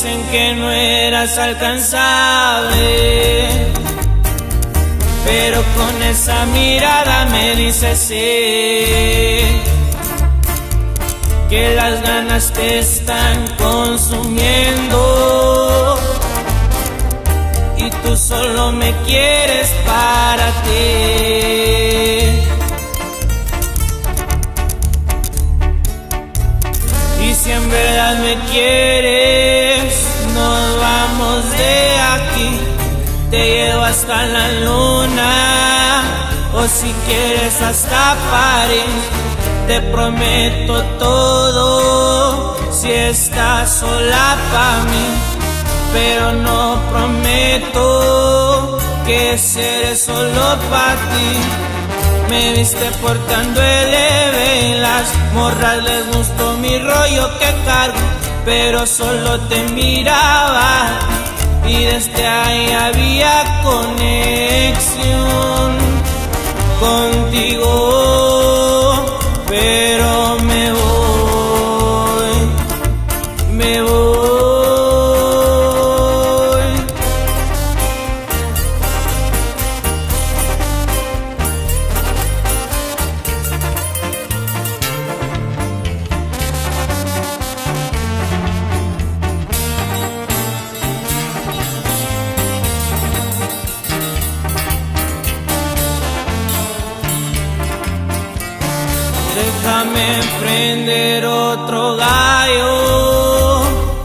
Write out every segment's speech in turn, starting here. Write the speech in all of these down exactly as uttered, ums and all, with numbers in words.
dicen que no eras alcanzable, pero con esa mirada me dices sí, que las ganas te están consumiendo y tú solo me quieres para ti. Y si en verdad me quieres, nos vamos de aquí, te llevo hasta la luna, o si quieres hasta París. Te prometo todo si estás sola pa' mí, pero no prometo que seré solo pa' ti. Me viste portando el eve y las morras les gustó mi rollo que cargo, pero solo te miraba y desde ahí había conexión contigo. Pero me voy, me voy. Déjame prender otro gallo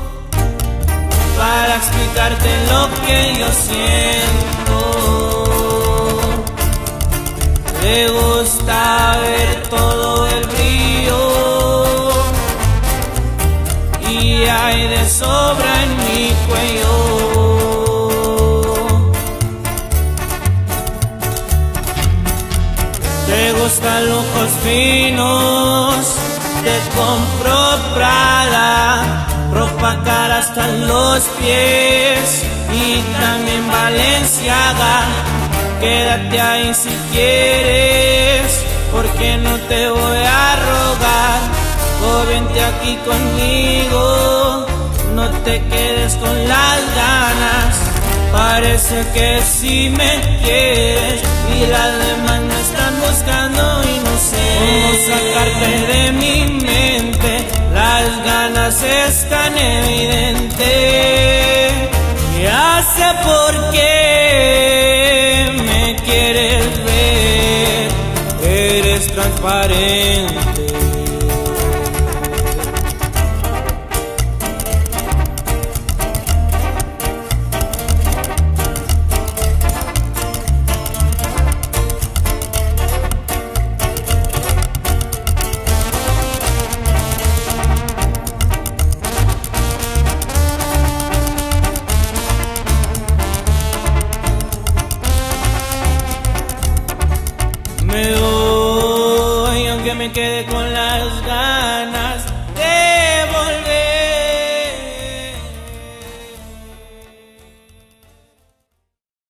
para explicarte lo que yo siento. Le gusta ver todo el brillo y hay de sobra en mi cuello. Te gustan lujos finos, te compro Prada, ropa cara hasta los pies y también Balenciaga. Quédate ahí si quieres, porque no te voy a rogar. O vente aquí conmigo, no te quedes con las ganas. Parece que sí me quieres y las demás me están buscando y no sé cómo sacarte de mi mente. Las ganas están evidentes. Ya sé por qué me quieres ver, eres transparente. Me voy aunque me quede con las ganas.